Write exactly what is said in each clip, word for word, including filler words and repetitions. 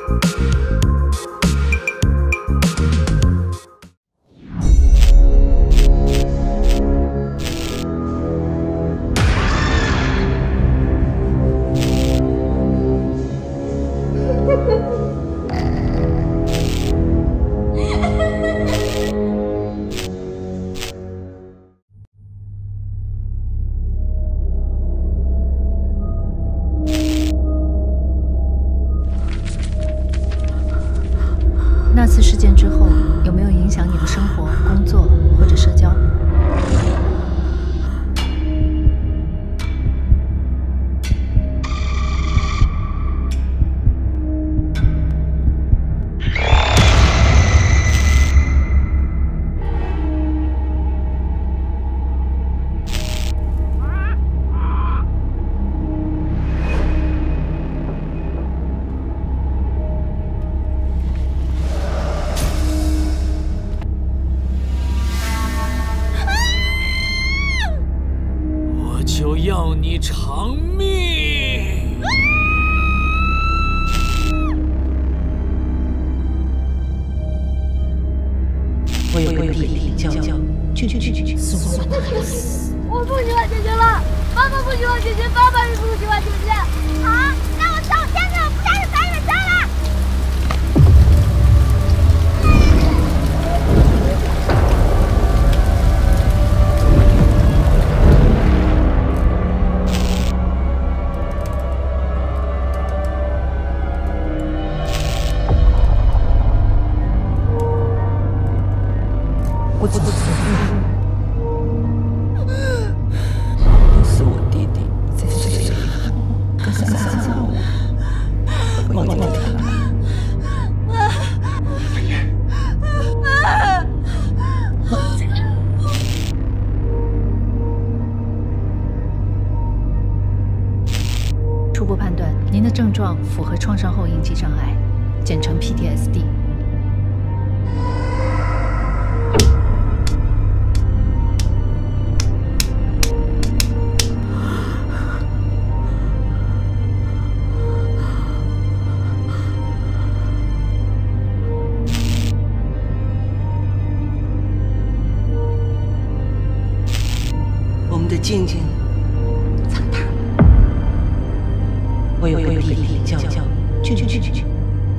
那次事件之后，有没有影响你的生活、工作或者社交？ 就要你偿命！ 我有个比例叫叫去去去去去死我的孩子！ 我不喜欢姐姐了，妈妈不喜欢姐姐，爸爸也不喜欢姐姐。好，那我首先就不再是白远山了。 我不死，都是我弟弟在水里，可是杀我，忘记了。 初步判断，您的症状符合创伤后应激障碍，简称 P T S D。 我们的静静长大，我有个比例叫叫去去去去去。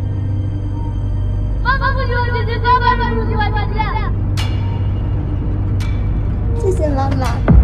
妈妈不喜欢姐姐，爸爸也不喜欢姐姐。 谢谢妈妈。